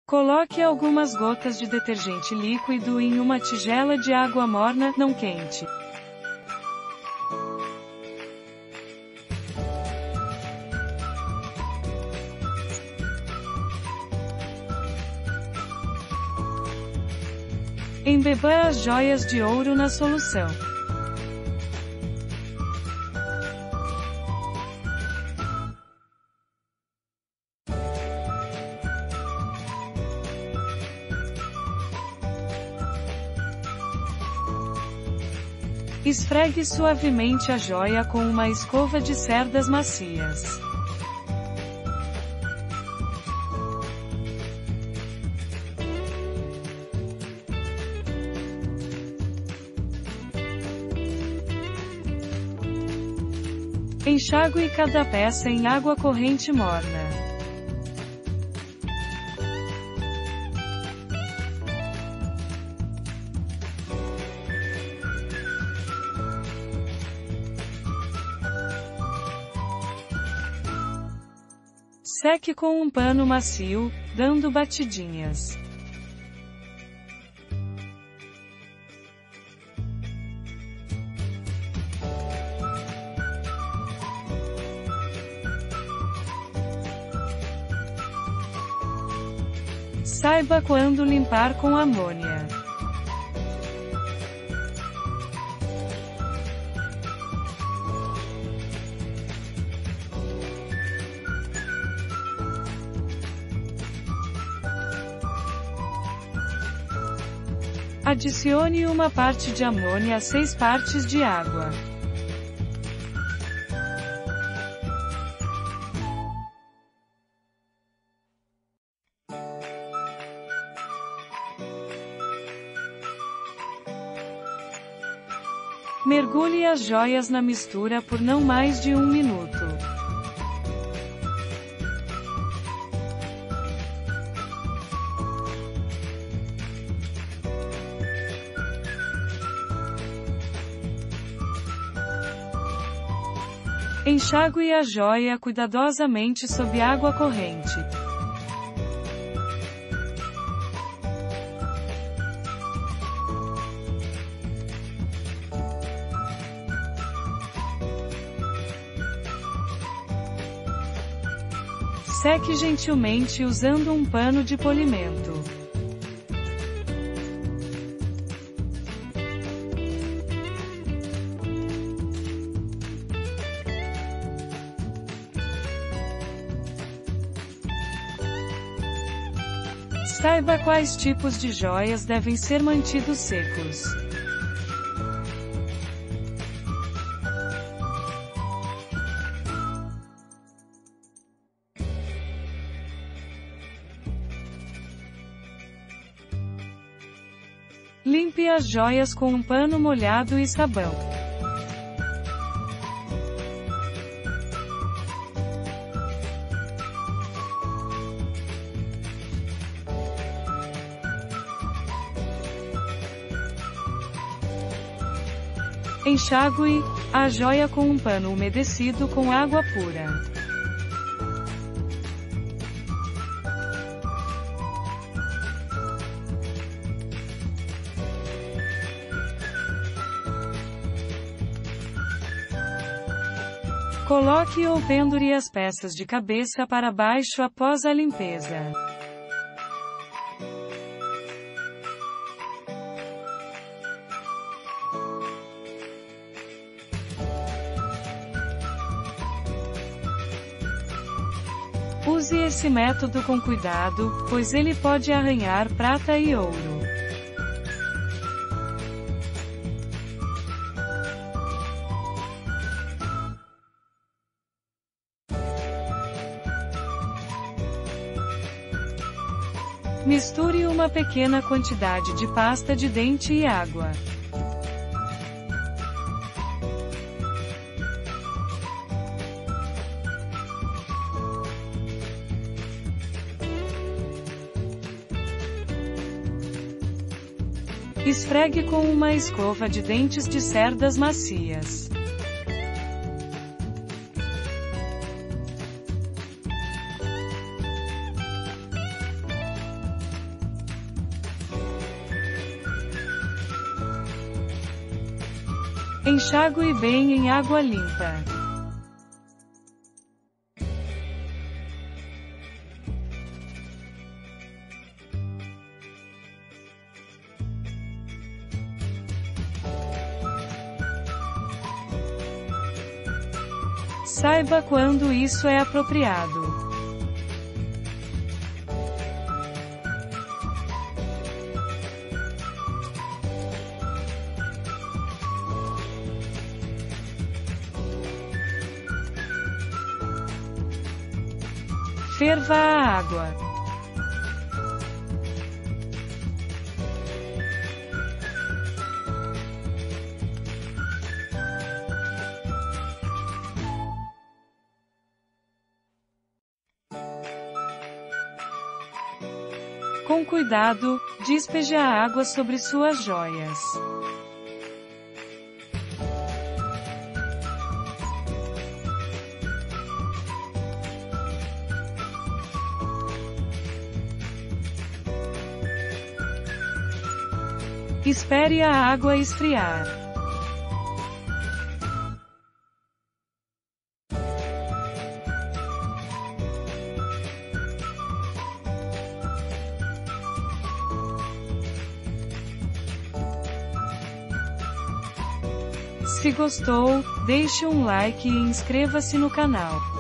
Coloque algumas gotas de detergente líquido em uma tigela de água morna, não quente. Embeba as joias de ouro na solução. Esfregue suavemente a joia com uma escova de cerdas macias. Enxague cada peça em água corrente morna. Seque com um pano macio, dando batidinhas. Saiba quando limpar com amônia. Adicione uma parte de amônia a 6 partes de água. Mergulhe as joias na mistura por não mais de 1 minuto. Enxague a joia cuidadosamente sob água corrente. Seque gentilmente usando um pano de polimento. Saiba quais tipos de joias devem ser mantidos secos. Limpe as joias com um pano molhado e sabão. Enxague a joia com um pano umedecido com água pura. Coloque ou pendure as peças de cabeça para baixo após a limpeza. Use esse método com cuidado, pois ele pode arranhar prata e ouro. Misture uma pequena quantidade de pasta de dente e água. Esfregue com uma escova de dentes de cerdas macias. Enxague bem em água limpa. Saiba quando isso é apropriado. Ferva a água. Com cuidado, despeje a água sobre suas joias. Espere a água esfriar. Se gostou, deixe um like e inscreva-se no canal.